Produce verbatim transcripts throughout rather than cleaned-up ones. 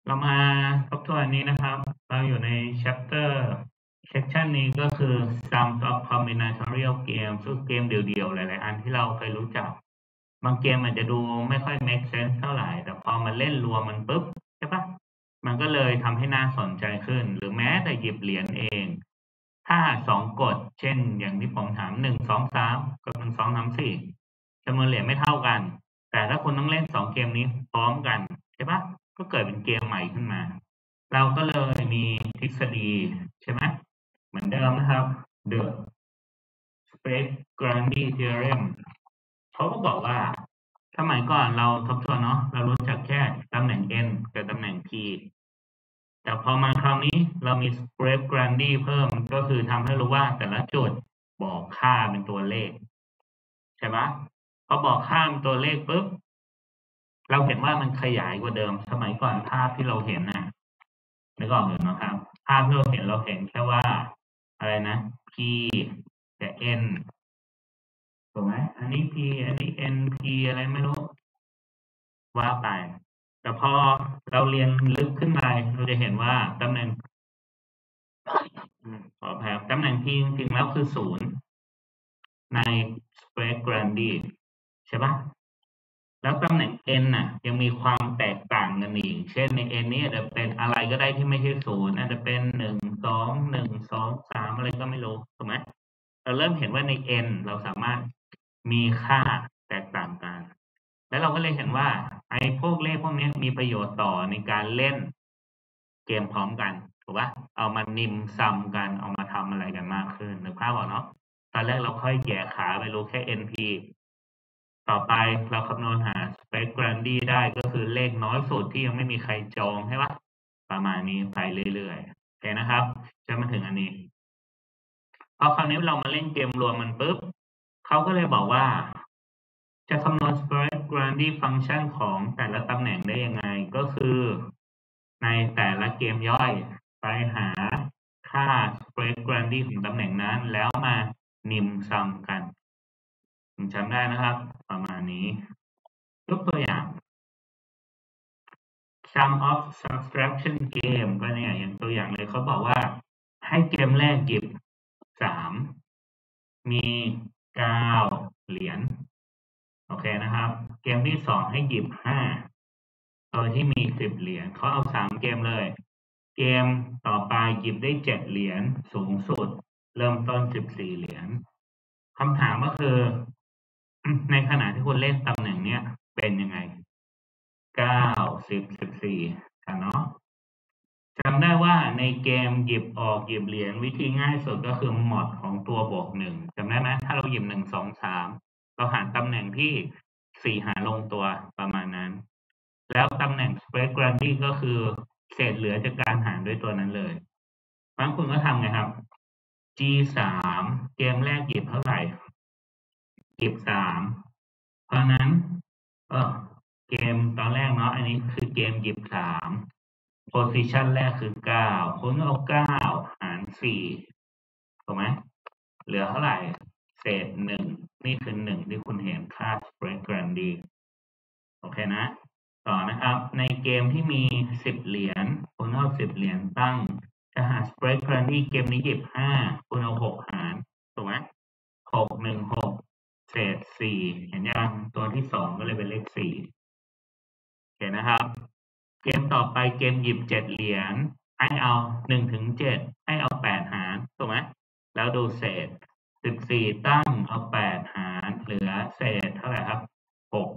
เรามาทบทวนนี้นะครับ เราอยู่ใน chapter section นี้ก็คือ sums of combinatorial game ซึ่งเกมเดี่ยวๆหลายๆอันที่เราเคยรู้จัก บางเกมอาจจะดูไม่ค่อย make sense เท่าไหร่ แต่พอมาเล่นรวมมันปุ๊บใช่ปะมันก็เลยทำให้น่าสนใจขึ้น หรือแม้แต่หยิบเหรียญเอง ถ้าสองกฎ เช่น อย่างที่ผมถามหนึ่ง สอง สามกับหนึ่ง สอง สาม สี่จำนวนเหรียญไม่เท่ากัน แต่ถ้าคุณต้องเล่นสองเกมนี้พร้อมกันใช่ปะก็เกิดเป็นเกมใหม่ขึ้นมา เราก็เลยมีทฤษฎีใช่ไหมเหมือนเดิมนะครับ The Space-Grandi Theorem เขาก็บอกว่าสมัยก่อนเราทบทวนเนาะเรารู้จักแค่ตำแหน่ง n กับตำแหน่ง p แต่พอมาคราวนี้เรามี Space-Grandi เพิ่มก็คือทำให้รู้ว่าแต่ละจุดบอกค่าเป็นตัวเลขใช่ปะพอบอกค่าเป็นตัวเลขปุ๊บเราเห็นว่ามันขยายกว่าเดิมสมัยก่อนภาพที่เราเห็นนะนึกออกอยู่นะครับภาพที่เราเห็นเราเห็นแค่ว่าอะไรนะ p กับ n ถูกไหมอันนี้ p อันนี้ n p อะไรไม่รู้ว่าไปแต่พอเราเรียนลึกขึ้นไปเราจะเห็นว่าตำแหน่งขออภัยตำแหน่ง p จริงๆแล้วคือศูนย์ใน Space Grandi ใช่ปะแล้วตำแหน่ง n น่ะยังมีความแตกต่างกันอีกเช่นใน n นี้อาจจะเป็นอะไรก็ได้ที่ไม่ใช่ศูนย์อาจจะเป็นหนึ่งสองหนึ่งสองสามอะไรก็ไม่รู้ถูกไหมเราเริ่มเห็นว่าใน n เราสามารถมีค่าแตกต่างกันแล้วเราก็เลยเห็นว่าไอ้พวกเลขพวกนี้มีประโยชน์ต่อในการเล่นเกมพร้อมกันถูกปะเอามานิมซัมกันเอามาทำอะไรกันมากขึ้นนึกภาพออกเนาะตอนแรกเราค่อยแย่ขาไปรู้แค่ น พี ต่อไปเราคำนวณหา Space Grandi ได้ก็คือเลขน้อยสุดที่ยังไม่มีใครจองใช่ปะประมาณนี้ไปเรื่อยๆโอเคนะครับจะมาถึงอันนี้พอคราวนี้เรามาเล่นเกมรวมมันปุ๊บเขาก็เลยบอกว่าจะคำนวณ Space Grandi function ของแต่ละตำแหน่งได้ยังไงก็คือในแต่ละเกมย่อยไปหาค่า Space Grandi ของตำแหน่งนั้นแล้วมานิมซัมกันผมจำได้นะครับประมาณนี้ยกตัวอย่าง sum of subtraction game ก็เนี่ยอย่างตัวอย่างเลยเขาบอกว่าให้เกมแรกหยิบสามมีเก้าเหรียญโอเคนะครับเกมที่สองให้หยิบห้าโดยที่มีสิบเหรียญเขาเอาสามเกมเลยเกมต่อไปหยิบได้เจ็ดเหรียญสูงสุดเริ่มต้นสิบสี่เหรียญคำถามก็คือในขณะที่คุณเล่นตำแหน่งเนี้ยเป็นยังไงเก้าสิบสิบสี่กันเนาะจำได้ว่าในเกมหยิบออกหยิบเหรียญวิธีง่ายสุดก็คือมอดของตัวบวกหนึ่งจำได้ไหมถ้าเราหยิบหนึ่งสองสามเราหาตำแหน่งที่สี่หาลงตัวประมาณนั้นแล้วตำแหน่ง Space Grandi ก็คือเศษเหลือจากการหารด้วยตัวนั้นเลยเพราะฉะนั้นคุณก็ทำไงครับ จี สามเกมแรกหยิบเท่าไหร่หยิบสามเพราะนั้นเออเกมตอนแรกเนาะอันนี้คือเกมหยิบสามโพซิชันแรกคือเก้าคุณเอาเก้าหารสี่ถูกไหมเหลือเท่าไหร่เศษหนึ่งนี่คือหนึ่งที่คุณเห็นค่า Space Grandi โอเคนะต่อนะครับในเกมที่มีสิบเหรียญคุณเอาสิบเหรียญตั้งจะหา Space Grandi เกมนี้หยิบห้าคุณเอาหกหารถูกไหมหกหนึ่งหกเศษสี่เห็นยังตัวที่สองก็เลยเป็นเลขสี่เห็นนะครับเกมต่อไปเกมหยิบเจ็ดเหรียญให้เอาหนึ่งถึงเจ็ดให้เอาแปดหารถูกไหมแล้วดูเศษสิบสี่ตั้งเอาแปดหารเหลือเศษเท่าไหร่ครับหก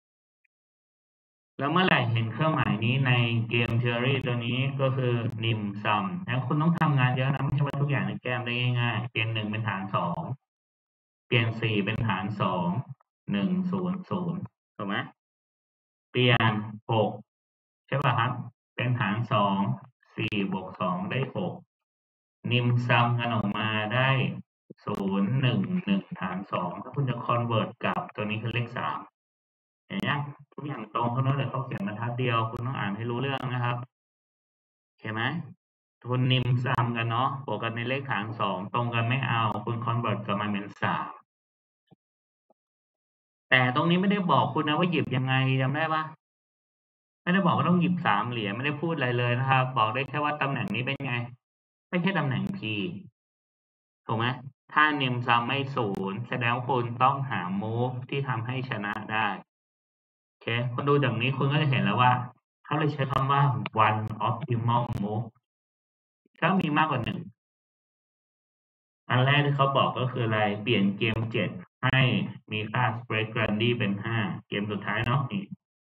แล้วเมื่อไหร่เห็นเครื่องหมายนี้ในเกม theory ตัวนี้ก็คือ nim sum งั้นคุณต้องทำงานเยอะนะไม่ใช่ว่าทุกอย่างในแก้มได้ง่ายๆเปลี่ยนหนึ่งเป็นฐานสองเปลี่ยนสี่เป็นฐานสองหนึ่งศูนย์ศูนย์ถูกไหมเปลี่ยนหกใช่ป่ะครับเป็นฐานสองสี่บวกสองได้หกนิมซัมกันออกมาได้ศูนย์หนึ่งหนึ่งฐานสองถ้าคุณจะคอนเวิร์ตกลับตัวนี้คือเลขสามเห็นยังทุกอย่างตรงเขาเนอะแต่เขาเขียนบรรทัดเดียวคุณต้องอ่านให้รู้เรื่องนะครับเห็นไหมคุณนิมซัมกันเนาะบวกกันในเลขฐานสองตรงกันไม่เอาคุณคอนเวิร์ตกลับมาเป็นสามแต่ตรงนี้ไม่ได้บอกคุณนะว่าหยิบยังไงจำได้ปะไม่ได้บอกว่าต้องหยิบสามเหรียญไม่ได้พูดอะไรเลยนะครับ บอกได้แค่ว่าตำแหน่งนี้เป็นไงไม่ใช่ตำแหน่ง P ถูกไหมถ้านิมซัมไม่ศูนย์แสดงว่าคุณต้องหา move ที่ทำให้ชนะได้โอเคคุณดูจากนี้คุณก็จะเห็นแล้วว่าเขาเลยใช้คำว่า one optimal move ถ้ามีมากกว่าหนึ่งอันแรกที่เขาบอกก็คืออะไรเปลี่ยนเกมเจ็ดให้มีค่า spread grandy เป็นห้าเกมสุดท้ายเนาะนี่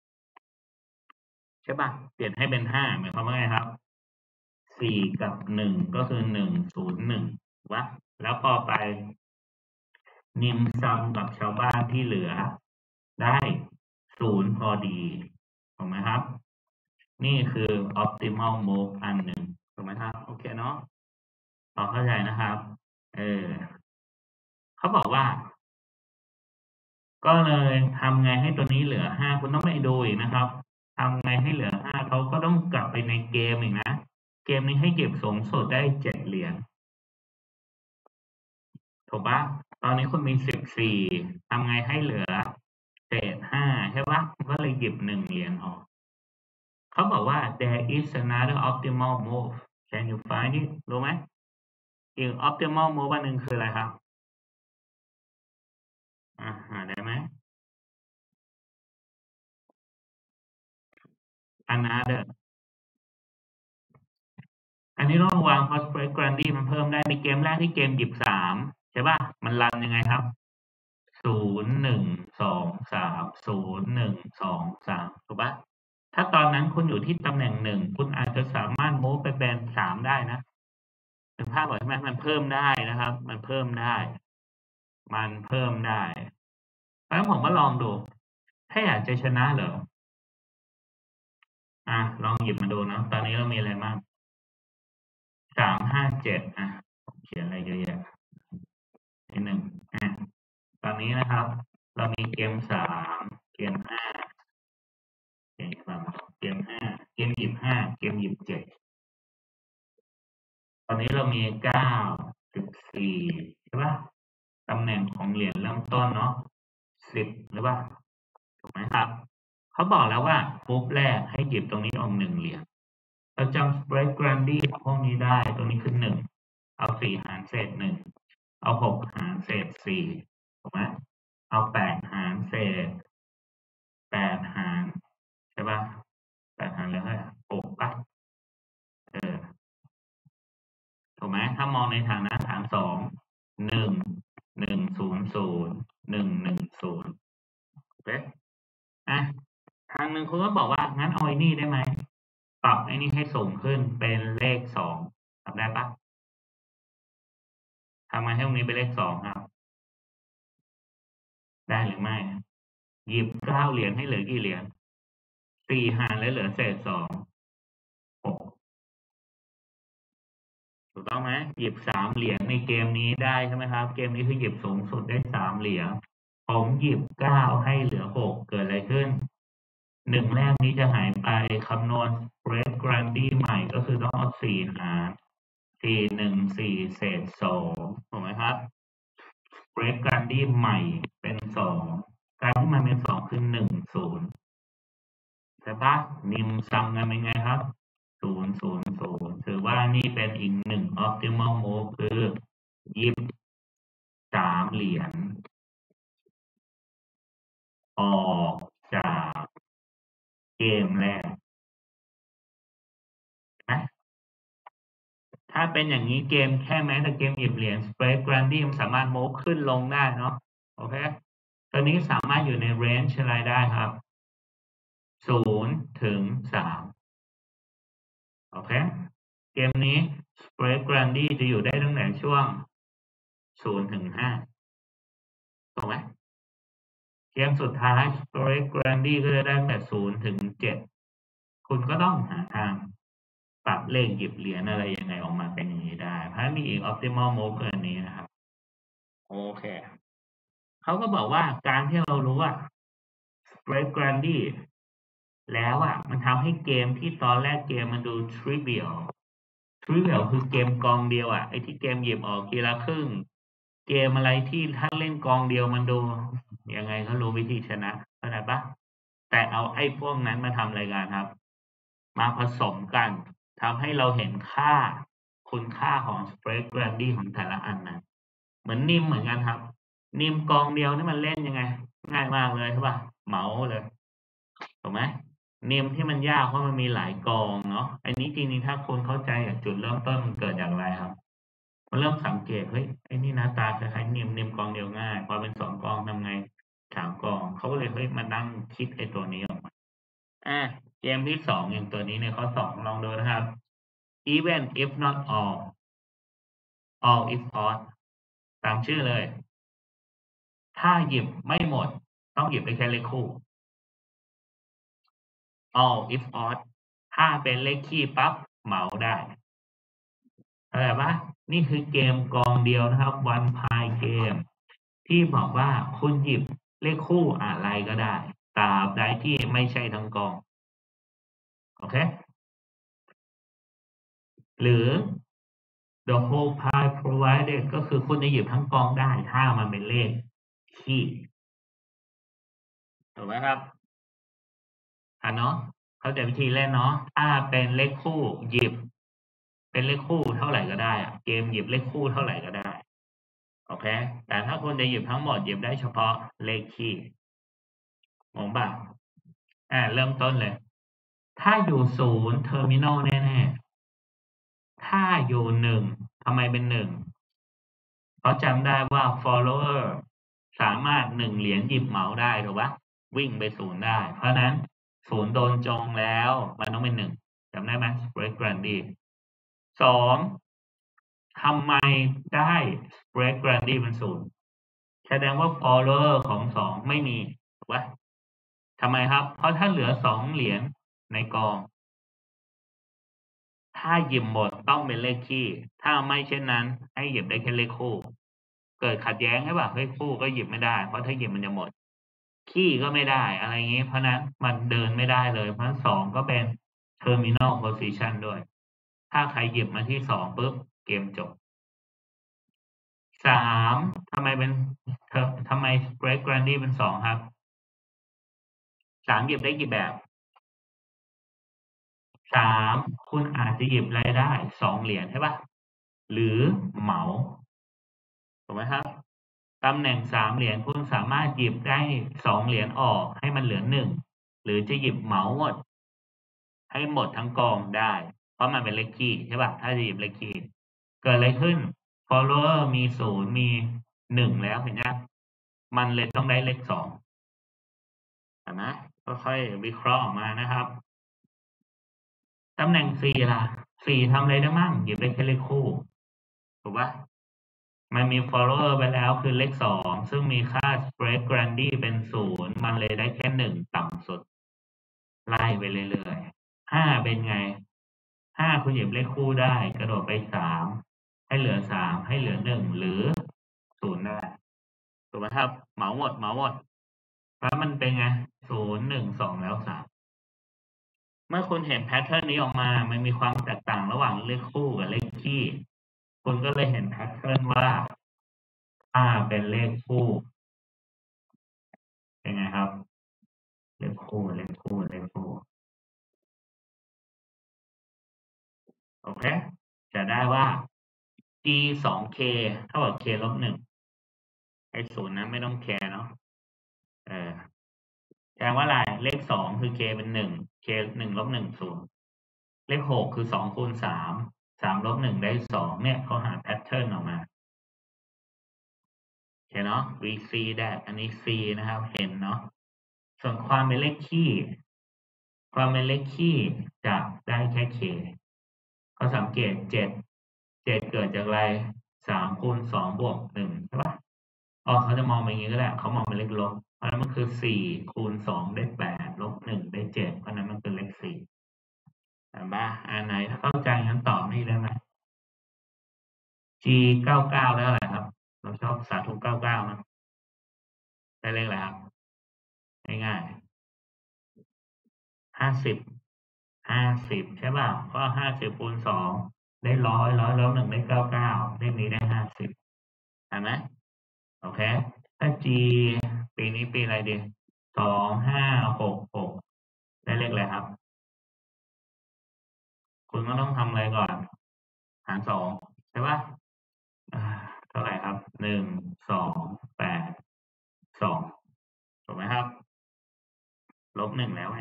ใช่ป่ะเปลี่ยนให้เป็นห้าหมายความว่าไงครับสี่กับหนึ่งก็คือหนึ่งศูนย์หนึ่งวะแล้วพอไปนิมซัมกับชาวบ้านที่เหลือได้ศูนย์พอดีถูกไหมครับนี่คือ optimal move อันหนึ่งถูกไหมครับโอเคเนาะพอเข้าใจนะครับเออเขาบอกว่าก็เลยทำไงให้ตัวนี้เหลือห้าคุณต้องไปดูอีกนะครับทำไงให้เหลือห้าเขาก็ต้องกลับไปในเกมอีกนะเกมนี้ให้เก็บสูงสุดได้เจ็ดเหรียญถูกปะตอนนี้คุณมีสิบสี่ทำไงให้เหลือเศษห้าใช่ปะก็เลยหยิบหนึ่งเหรียญออกเขาบอกว่า there is another optimal move can you find it รู้ไหมอีก optimal move อันหนึ่งคืออะไรครับอ่าหาได้ไหม another อันนี้ต้องระวังเพราะ spread grandy มันเพิ่มได้ในเกมแรกที่เกมหยิบสามใช่ป่ะมันรันยังไงครับศูนย์หนึ่งสองสามศูนย์หนึ่งสองสามถูกป่ะถ้าตอนนั้นคุณอยู่ที่ตำแหน่งหนึ่งคุณอาจจะสามารถ move ไปเป็นสามได้นะถึงภาพบอกใช่ไหมมันเพิ่มได้นะครับ มันเพิ่มได้ มันเพิ่มได้เพราะฉะนั้นผมก็ลองดู ถ้าอยากจะชนะเหรออ่ะลองหยิบมาดูนะตอนนี้เรามีอะไรบ้างสามห้าเจ็ดอ่ะเขียนอะไรเยอะแยะนิดหนึ่งอ่ะตอนนี้นะครับ เรามีเกมสามเกมห้าเกมสามเกมห้าเกมหยิบห้าเกมหยิบเจ็ดตอนนี้เรามีเก้าสิบสี่ใช่ปะตำแหน่งของเหรียญเริ่มต้นเนาะสิบหรือเปล่าถูกไหมครับเขาบอกแล้วว่าปุ๊บแรกให้หยิบตรงนี้ออกหนึ่งเหรียญเราจำ spread grandy ของพวกนี้ได้ตรงนี้คือหนึ่งเอาสี่หารเศษหนึ่งเอาหกหารเศษสี่ถูกไหมเอาแปดหารเศษแปดหารใช่ปะแปดหารเหลือเท่าไหร่หกปะเออถูกไหมถ้ามองในฐานะฐานสองหนึ่งหนึ่งศูนย์ศูนย์หนึ่งหนึ่งศูนย์โอเคอ่ะทางหนึ่งคุณก็บอกว่างั้นเอาไอ้นี่ได้ไหมปรับไอ้นี่ให้สูงขึ้นเป็นเลขสองทำได้ปะทำไมให้ตรงนี้เป็นเลขสองครับได้หรือไม่หยิบเก้าเหรียญให้เหลือกี่เหรียญสี่หารแล้วเหลือเศษสองหกถูกต้องไหมหยิบสามเหรียญในเกมนี้ได้ใช่ไหมครับเกมนี้คือหยิบสูงสุดได้สามเหรียญผมหยิบเก้าให้เหลือหกเกิดอะไรขึ้นหนึ่งแรกนี้จะหายไปคำนวณ spread grandy ใหม่ก็คือต้องเอาสี่หารสี่หนึ่งสี่เศษสองถูกไหมครับ spread grandy ใหม่เป็นสองการที่มันเป็นสองคือหนึ่งศูนย์ใช่ปะนิมซัมกันเป็นไงครับศูนย์ศูนย์ศูนย์ถือว่านี่เป็นอีกหนึ่ง optimal move คือหยิบสามเหรียญออกจากเกมแรกนะถ้าเป็นอย่างนี้เกมแค่แม้แต่เกมหยิบเหรียญ spread grandy มันสามารถ move ขึ้นลงได้เนาะโอเคตอนนี้สามารถอยู่ใน range อะไรได้ครับศูนย์ถึงสามโอเคเกมนี้ spread grandy จะอยู่ได้ตั้งแต่ช่วงศูนย์ถึงห้าถูกไหมเกมสุดท้าย spread grandy ก็จะได้ตั้งแต่ศูนย์ถึงเจ็ดคุณก็ต้องหาทางปรับเลขหยิบเหรียญอะไรยังไงออกมาเป็นอย่างนี้ได้เพราะมีอีก optimal move เกินนี้นะครับโอเคเขาก็บอกว่าการที่เรารู้ว่า spread grandy แล้วอ่ะมันทำให้เกมที่ตอนแรกเกมมันดู trivial trivial คือเกมกองเดียวอ่ะไอ้ที่เกมหยิบออกทีละครึ่งเกมอะไรที่ถ้าเล่นกองเดียวมันดูยังไงก็รู้วิธีชนะเข้าใจปะแต่เอาไอ้พวกนั้นมาทำอะไรกันครับ มาผสมกันทำให้เราเห็นค่าคุณค่าของ spread gradient ของแต่ละอันนะเหมือนนิมเหมือนกันครับ นิมกองเดียวนี่มันเล่นยังไง ง่ายมากเลยใช่ป่ะเหมาเลยถูกไหมนิมที่มันยากเพราะมันมีหลายกองเนาะอันนี้จริงๆถ้าคุณเข้าใจจากจุดเริ่มต้นมันเกิดอย่างไรครับมันเริ่มสังเกตเฮ้ยไอ้นี่หน้าตาคล้ายๆนิมนิมกองเดียวง่ายพอเป็นสองกองทำไงสามกองเขาก็เลยเฮ้ยมานั่งคิดไอ้ตัวนี้ออกมาอ่ะเกมที่สองอย่างตัวนี้ในข้อสองลองดูนะครับ even if not all all if odd ตามชื่อเลย ถ้าหยิบไม่หมดต้องหยิบได้แค่เลขคู่ all if odd ถ้าเป็นเลขคี่ปั๊บเหมาได้เข้าใจปะนี่คือเกมกองเดียวนะครับ one pie เกมที่บอกว่าคุณหยิบเลขคู่อะไรก็ได้ตราบใดที่ไม่ใช่ทั้งกองโอเคหรือ the whole pie provided ก็คือคุณจะหยิบทั้งกองได้ถ้ามันเป็นเลขคี่ถูกไหมครับอ่ะเนาะเข้าใจวิธีเล่นเนาะถ้าเป็นเลขคู่หยิบเป็นเลขคู่เท่าไหร่ก็ได้อะเกมหยิบเลขคู่เท่าไหร่ก็ได้โอเคแต่ถ้าคุณจะหยิบทั้งหมดหยิบได้เฉพาะเลขคี่งงป่ะอ่าเริ่มต้นเลย ถ้าอยู่ศูนย์เทอร์มินอลแน่ๆถ้าอยู่หนึ่งทำไมเป็นหนึ่งเพราะจำได้ว่า follower สามารถหนึ่งเหรียญหยิบเหมาได้ถูกปะวิ่งไปศูนย์ได้ เพราะนั้นศูนย์โดนจงแล้วมันต้องเป็นหนึ่งจำได้ไหม spread gradient สองทำไมได้ spread gradient เป็นศูนย์แสดงว่า follower ของสองไม่มีถูกปะทำไมครับ เพราะถ้าเหลือสองเหรียญในกอง ถ้าหยิบหมดต้องเป็นเลขคี่ ถ้าไม่เช่นนั้นให้หยิบได้แค่เลขคู่ เกิดขัดแย้งใช่ป่ะเฮ้ยคู่ก็หยิบไม่ได้ เพราะถ้าหยิบมันจะหมด คี่ก็ไม่ได้อะไรอย่างงี้ เพราะนั้นมันเดินไม่ได้เลย เพราะสองก็เป็น terminal position ด้วย ถ้าใครหยิบมาที่สองปุ๊บเกมจบสามทำไมเป็นทำไม spread gradient เป็นสองครับสามหยิบได้กี่แบบสามคุณอาจจะหยิบรายได้สองเหรียญใช่ป่ะหรือเหมาถูกไหมครับตำแหน่งสามเหรียญคุณสามารถหยิบได้สองเหรียญออกให้มันเหลือหนึ่งหรือจะหยิบเหมาหมดให้หมดทั้งกองได้เพราะมันเป็นเลขคี่ใช่ป่ะถ้าจะหยิบเลขคี่เกิดอะไรขึ้น follower มีศูนย์มีหนึ่งแล้วเห็นไหมมันเลยต้องได้เลขสองเห็นไหมค่อยๆวิเคราะห์ออกมานะครับตำแหน่งสี่ล่ะสี่ทำอะไรได้มั่งหยิบได้แค่เลขคู่ถูกปะมันมี follower ไปแล้วคือเลขสองซึ่งมีค่า spread gradient เป็นศูนย์มันเลยได้แค่หนึ่งต่ำสุดไล่ไปเรื่อยๆห้าเป็นไงห้าคุณหยิบเลขคู่ได้กระโดดไปสามให้เหลือสามให้เหลือหนึ่งหรือศูนย์ได้ถูกไหมครับเหมาหมดเหมาหมดเพราะมันเป็นไงศูนย์หนึ่งสองแล้วสามเมื่อคุณเห็นแพทเทิร์นนี้ออกมามันมีความแตกต่างระหว่างเลขคู่กับเลขคี่คุณก็เลยเห็นแพทเทิร์นว่าถ้าเป็นเลขคู่เป็นไงครับเลขคู่เลขคู่เลขคู่โอเคจะได้ว่า g สอง k เท่ากับ k ลบหนึ่งไอ้ศูนย์นั้นไม่ต้องแคร์เนาะเออแสดงว่าอะไรเลขสองคือ k เป็นหนึ่ง k หนึ่งลบหนึ่งศูนย์เลขหกคือสองคูณสามสามลบหนึ่งได้สองเนี่ยเขาหาแพทเทิร์นออกมาโอเคเนาะ we see that อันนี้ c นะครับเห็นเนาะส่วนความเป็นเลขคี่ความเป็นเลขคี่จะได้แค่ k เขาสังเกตเจ็ดเจ็ดเกิดจากอะไรสามคูณสองบวกหนึ่งใช่ปะอ๋อเขาจะมองไปอย่างนี้ก็ได้เขามองเป็นเลขลบเพราะนั้นมันคือสี่คูณสองได้แปดลบหนึ่งได้เจ็ดเพราะนั้นมันคือเลขสี่เห็นปะอันไหนถ้าเข้าใจงั้นตอบนี่ได้ไหม G เก้าเก้าแล้วอะไรครับเราชอบสาธุเก้าเก้านะได้เลขอะไรครับง่ายๆห้าสิบห้าสิบใช่ป่ะก็ห้าสิบคูณสองได้ร้อยร้อยลบหนึ่งได้เก้าเก้าเลขนี้ได้ห้าสิบเห็นไหมโอเคถ้า G ปีนี้ปีอะไรดีสองห้าหกหกได้เลขอะไรครับคุณก็ต้องทำอะไรก่อนหารสองใช่ปะอ่าเท่าไหร่ครับหนึ่งสองแปดสองถูกไหมครับลบหนึ่งแล้วไง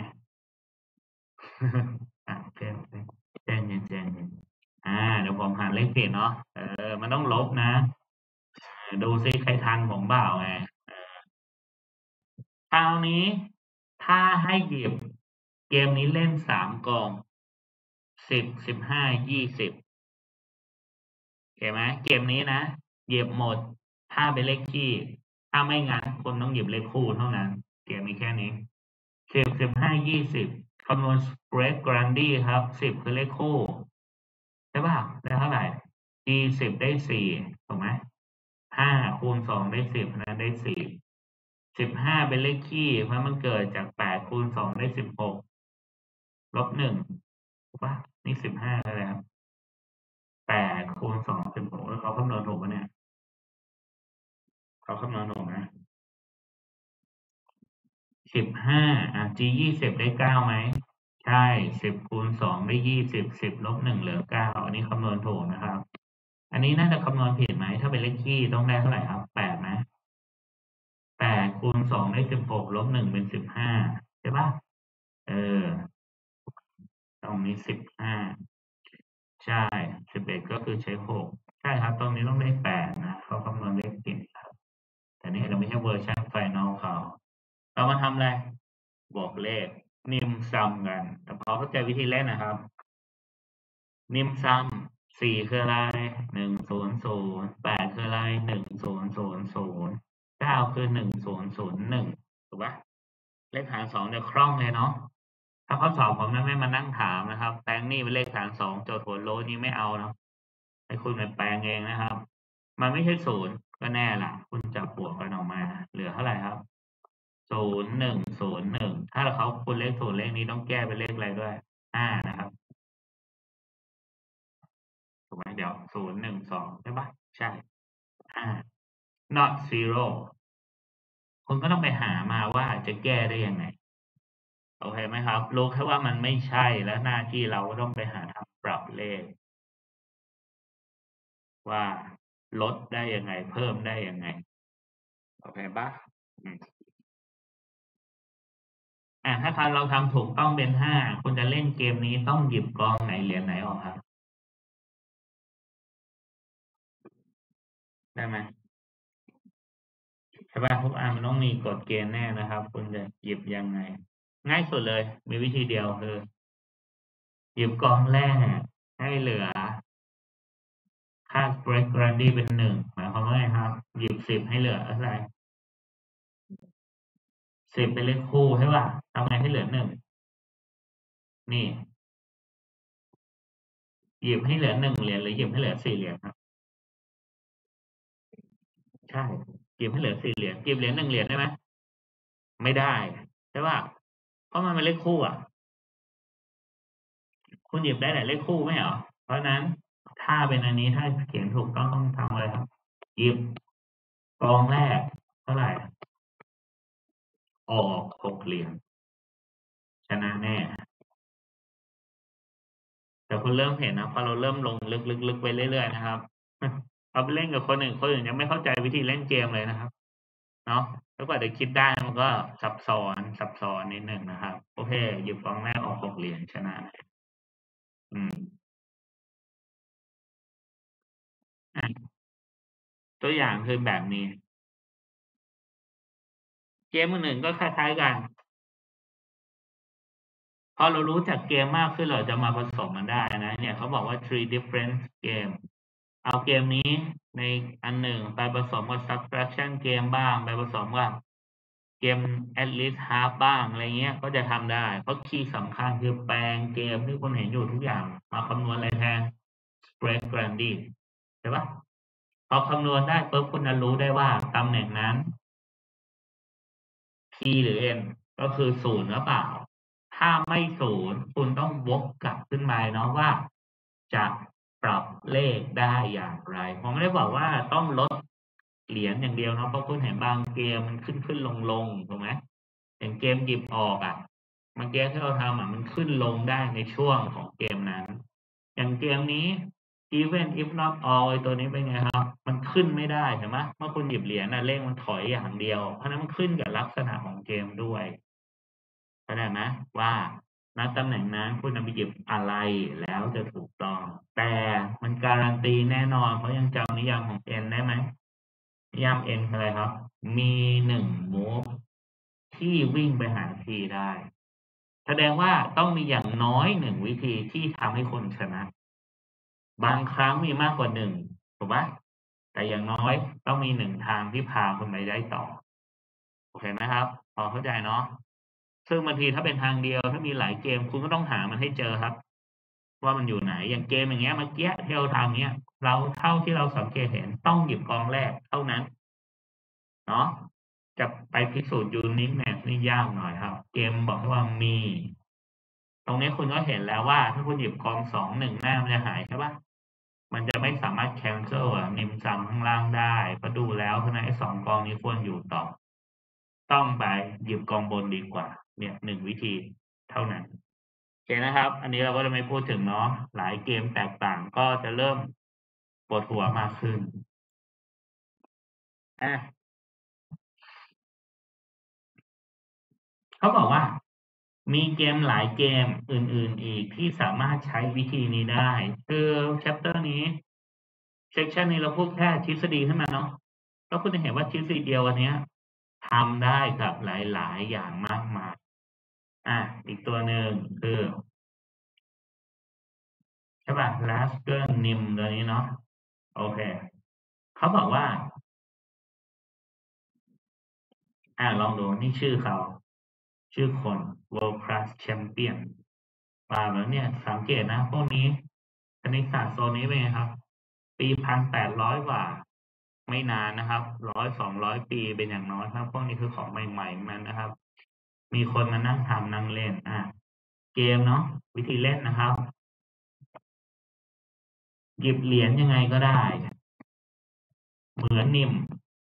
อ่ะโอเคโอเคเจนเย็นเจนเย็นอ่าเดี๋ยวผมหาเลขผิดเนาะเออมันต้องลบนะเออดูซิใครทันผมเปล่าไงเออคราวนี้ถ้าให้หยิบเกมนี้เล่นสามกองสิบสิบห้ายี่สิบเห็นไหมเกมนี้นะหยิบหมดถ้าเป็นเลขคี่ถ้าไม่งั้นคนต้องหยิบเลขคู่เท่านั้นเกมมีแค่นี้สิบสิบห้ายี่สิบคำนวณ spread Grundy ครับสิบคือเลขคู่ใช่ป่ะได้เท่าไหร่ e สิบได้สี่ถูกไหมห้าคูณสองได้สิบนั้นได้สี่สิบห้าเป็นเลขคี่เพราะมันเกิดจากแปดคูณสองได้สิบหกลบหนึ่งถูกป่ะนี่สิบห้าอะไรครับแปดคูณสองสิบหกแล้วเขาคำนวณถูกปะเนี่ยเขาคำนวณถูกนะสิบห้าอ่ะ g ยี่สิบได้เก้าไหมใช่สิบคูณสองได้ยี่สิบสิบลบหนึ่งเหลือเก้าอันนี้คำนวณถูกนะครับอันนี้น่าจะคำนวณผิดไหมถ้าเป็นเลขคี่ต้องได้เท่าไหร่ครับแปดไหมแปดคูณสองได้สิบหกลบหนึ่งเป็นสิบห้าใช่ปะเออตรงนี้สิบห้าใช่สิบเอ็ดก็คือใช้หกใช่ครับตรงนี้ต้องได้แปดนะเขาคำนวณเลขผิดครับแต่นี่เราไม่ใช่เวอร์ชันไฟนอลเขาเรามาทำอะไรบวกเลขนิมซัมกันแต่พอเข้าใจวิธีเล่นนะครับนิมซัมสี่คืออะไรหนึ่งศูนย์ศูนย์แปดคืออะไรหนึ่งศูนย์ศูนย์ศูนย์เก้าคือหนึ่งศูนย์ศูนย์หนึ่งถูกปะเลขหารสองเนี่ยคล่องเลยเนาะ ถ้าข้อสอบผมนะไม่มานั่งถามนะครับแปลงนี่เป็นเลขฐานสองโจทย์หัวโล้นนี้ไม่เอานะให้คุณไปแปลงเองนะครับ มันไม่ใช่ศูนย์ก็แน่ล่ะ คุณจับบวกกันออกมาเหลือเท่าไหร่ครับศูนย์หนึ่งศูนย์หนึ่งถ้าเขาคุณเลขศูนย์เลขนี้ต้องแก้เป็นเลขอะไรด้วยห้านะครับถูกไหมเดี๋ยวศูนย์หนึ่งสองใช่ปะใช่ห้า not zero คุณก็ต้องไปหามาว่าจะแก้ได้ยังไงโอเคไหมครับรู้แค่ว่ามันไม่ใช่แล้วหน้าที่เราก็ต้องไปหาทางปรับเลข ว่าลดได้ยังไงเพิ่มได้ยังไงโอเคปะอืมอ่าถ้าคันเราทำถูกต้องเป็นห้าคุณจะเล่นเกมนี้ต้องหยิบกองไหนเหรียญไหนออกครับได้ไหมใช่ป่ะทุกอันมันต้องมีกฎเกณฑ์แน่นะครับคุณจะหยิบยังไงง่ายสุดเลยมีวิธีเดียวคือหยิบกองแรกให้เหลือค่า spread Grundy เป็นหนึ่งหมายความว่าไงครับหยิบสิบให้เหลืออะไรสิบเป็นเลขคู่ใช่ป่ะทำไงให้เหลือหนึ่งนี่หยิบให้เหลือหนึ่งเหรียญหรือหยิบให้เหลือสี่เหรียญครับ ใช่เก็บให้เหลือสี่เหรียญเก็บเหรียญหนึ่งเหรียญได้ไหมไม่ได้ใช่ป่ะเพราะมันเป็นเลขคู่อ่ะคุณหยิบได้แต่เลขคู่ไม่เหรอเพราะนั้นถ้าเป็นอันนี้ถ้าเขียนถูกต้องต้องทำอะไรครับหยิบกองแรกเท่าไหร่ออกหกเหรียญชนะแน่แต่คุณเริ่มเห็นนะพอเราเริ่มลงลึกๆๆไปเรื่อยๆนะครับเราไปเล่นกับคนอื่นคนอื่นยังไม่เข้าใจวิธีเล่นเกมเลยนะครับเนาะแล้วกว่าจะคิดได้มันก็ซับซ้อนซับซ้อนนิดหนึ่งนะครับโอเคหยิบกองแรกออกหกเหรียญชนะอืม อ่ะตัวอย่างคือแบบนี้เกมอื่นๆก็คล้ายๆกันพอเรารู้จักเกมมากขึ้นเราจะมาผสมมันได้นะเนี่ยเขาบอกว่า three different game เอาเกมนี้ในอันหนึ่งไปผสมกับ subtraction เกมบ้างไปผสมกับเกม at least half บ้างอะไรเงี้ยก็จะทำได้เพราะคีย์สำคัญคือแปลงเกมที่คุณเห็นอยู่ทุกอย่างมาคำนวณอะไรแทน spread Grundy ใช่ปะพอคำนวณได้ปุ๊บคุณจะรู้ได้ว่าตำแหน่งนั้น P หรือ N ก็คือศูนย์หรือเปล่า ถ้าไม่ศูนย์คุณต้องวกกลับขึ้นมาเนาะว่าจะปรับเลขได้อย่างไร ผมไม่ได้บอกว่าต้องลดเหรียญอย่างเดียวเนาะเพราะคุณเห็นบางเกมมันขึ้นขึ้นลงลงถูกไหมอย่างเกมหยิบออกอ่ะเมื่อกี้ที่เราทำอ่ะมันขึ้นลงได้ในช่วงของเกมนั้น อย่างเกมนี้ even if not all ไอ้ตัวนี้เป็นไงครับ มันขึ้นไม่ได้เห็นไหมเมื่อคุณหยิบเหรียญน่ะเลขมันถอยอย่างเดียว เพราะฉะนั้นมันขึ้นกับลักษณะของเกมด้วยเข้าใจไหมว่าณตำแหน่งนั้นคุณนำไปหยิบอะไรแล้วจะถูกต้อง แต่มันการันตีแน่นอนเพราะยังจำนิยามของ n ได้ไหมนิยาม n คืออะไรครับ มีหนึ่ง move ที่วิ่งไปหา t ได้ แสดงว่าต้องมีอย่างน้อยหนึ่งวิธีที่ทำให้คนชนะ บางครั้งมีมากกว่าหนึ่งถูกปะแต่อย่างน้อยต้องมีหนึ่งทางที่พาคุณไปได้ต่อโอเคไหมครับพอเข้าใจเนาะซึ่งบางทีถ้าเป็นทางเดียวถ้ามีหลายเกมคุณก็ต้องหามันให้เจอครับว่ามันอยู่ไหนอย่างเกมอย่างเงี้ยเมื่อกี้ที่เราทำเนี้ยเราเท่าที่เราสังเกตเห็นต้องหยิบกองแรกเท่านั้นเนาะจะไปพิสูจน์ยูนิคแมทนี่ยากหน่อยครับ เกมบอกว่ามี ตรงนี้คุณก็เห็นแล้วว่าถ้าคุณหยิบกองสองหนึ่งหน้ามันจะหายใช่ปะมันจะไม่สามารถ cancel อ่ะนิมซ้ำข้างล่างได้เพราะดูแล้วเพราะนั้นไอ้สองกองนี้ควรอยู่ต่อ ต้องไปหยิบกองบนดีกว่า เนี่ยหนึ่งวิธีเท่านั้นโอเคนะครับ อันนี้เราก็จะไม่พูดถึงเนาะหลายเกมแตกต่างก็จะเริ่มปวดหัวมากขึ้นอ่ะเขาบอกว่า มีเกมหลายเกมอื่นๆอีกที่สามารถใช้วิธีนี้ได้ คือ chapter นี้ section นี้เราพูดแค่ทฤษฎีขึ้นมาเนาะแล้วคุณจะเห็นว่าทฤษฎีเดียวอันเนี้ยทำได้กับหลายๆอย่างมากมายอ่ะอีกตัวหนึ่งคือใช่ป่ะ Lasker Nim ตัวนี้เนาะโอเคเขาบอกว่าอ่าลองดูนี่ชื่อเขาชื่อคน World Class Champion ป่าแล้วเนี่ยสังเกตนะพวกนี้คณิตศาสตร์โซนนี้เป็นไงครับปีพันแปดร้อยกว่าไม่นานนะครับร้อยสองร้อยปีเป็นอย่างน้อยครับพวกนี้คือของใหม่ๆมันนะครับมีคนมานั่งทำนั่งเล่นอ่ะเกมเนาะวิธีเล่นนะครับหยิบเหรียญยังไงก็ได้เหมือนนิม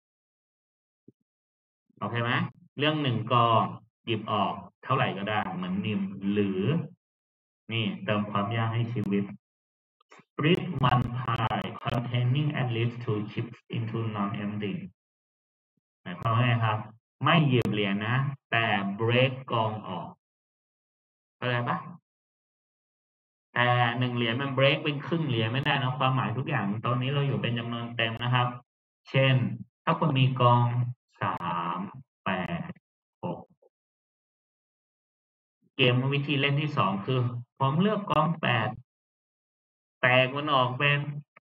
โอเคไหมเรื่องหนึ่งกองหยิบออกเท่าไหร่ก็ได้เหมือนนิมหรือนี่เติมความยากให้ชีวิต split one pie containing at least two chips into non-empty หมายความว่าไงครับไม่เหยียบเหรียญนะแต่ break กองออกเข้าใจปะแต่หนึ่งเหรียญมัน break เป็นครึ่งเหรียญไม่ได้นะความหมายทุกอย่างตอนนี้เราอยู่เป็นจำนวนเต็มนะครับเช่นถ้าคุณมีกองสามแปดหกเกมวิธีเล่นที่สองคือผมเลือกกองแปดแตกมันออกเป็น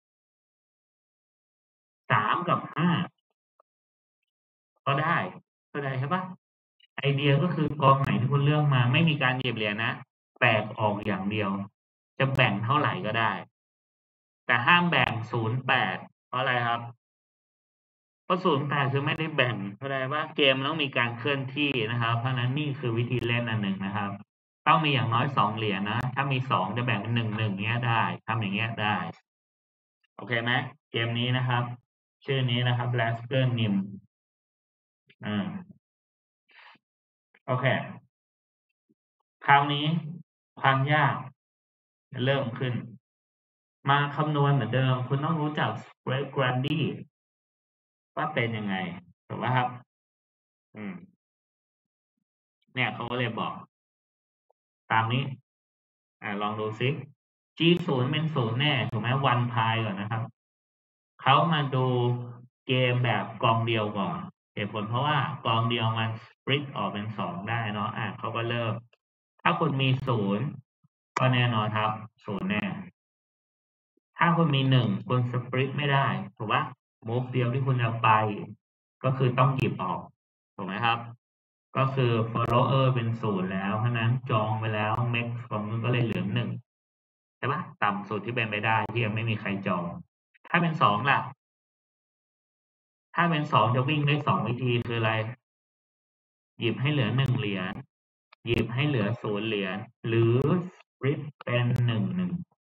สามกับห้าก็ได้เข้าใจใช่ปะไอเดียก็คือกองไหนที่คุณเลือกมาไม่มีการเหยียบเหรียญนะแตกออกอย่างเดียวจะแบ่งเท่าไหร่ก็ได้แต่ห้ามแบ่งศูนย์แปดเพราะอะไรครับเพราะศูนย์แปดคือไม่ได้แบ่งเข้าใจว่าเกมต้องมีการเคลื่อนที่นะครับเพราะนั้นนี่คือวิธีเล่นอันหนึ่งนะครับต้องมีอย่างน้อยสองเหรียญนะถ้ามีสองจะแบ่งเป็นหนึ่งหนึ่งเงี้ยได้ทำอย่างเงี้ยได้โอเคไหมเกมนี้นะครับชื่อนี้นะครับ Lasker Nim อ่าโอเคคราวนี้ความยากจะเริ่มขึ้นมาคำนวณเหมือนเดิมคุณต้องรู้จัก spread Grundy ว่าเป็นยังไงถูกไหมครับอืมเนี่ยเขาก็เลยบอกตามนี้อ่าลองดูซิ G ศูนย์เป็นศูนย์แน่ถูกไหมวันพายก่อนนะครับเขามาดูเกมแบบกองเดียวก่อนเหตุผลเพราะว่ากองเดียวมันสปริตออกเป็นสองได้เนาะอ่ะเขาก็เริ่มถ้าคุณมีศูนย์ก็แน่นอนครับศูนย์แน่ถ้าคุณมีหนึ่งคุณสปริตไม่ได้ถูกปะมูฟเดียวที่คุณจะไปก็คือต้องหยิบออกถูกไหมครับก็คือ follower เป็นศูนย์แล้วเพราะนั้นจองไปแล้ว max ของคุณก็เลยเหลือหนึ่งใช่ปะต่ำสุดที่เป็นไปได้ที่ยังไม่มีใครจองถ้าเป็นสองล่ะถ้าเป็นสองจะวิ่งได้สองวิธีคืออะไรหยิบให้เหลือหนึ่งเหรียญหยิบให้เหลือศูนย์เหรียญหรือ split เป็นหนึ่งหนึ่ง